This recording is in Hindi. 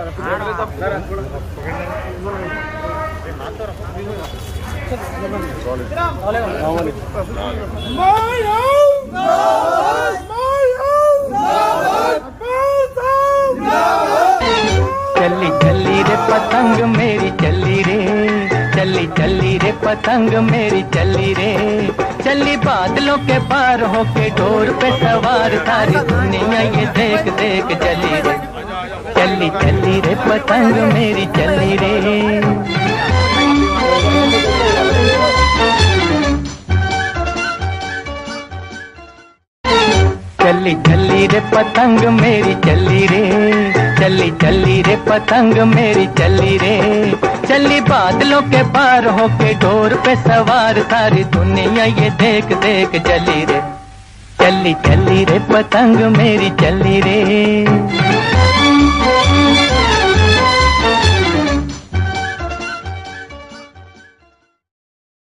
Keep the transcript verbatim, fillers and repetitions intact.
चली चली रे पतंग मेरी चली रे, चली चली रे पतंग मेरी चली रे, चली बादलों के पार होके डोर पे सवार सारी दुनिया ये देख देख चली रे, चली चली रे पतंग मेरी चली रे। चली चली रे पतंग मेरी चली रे, चली चली रे पतंग मेरी चली रे, चली बादलों के पार होके डोर पे सवार सारी दुनिया ये देख देख चली रे, चली चली रे पतंग मेरी चली रे।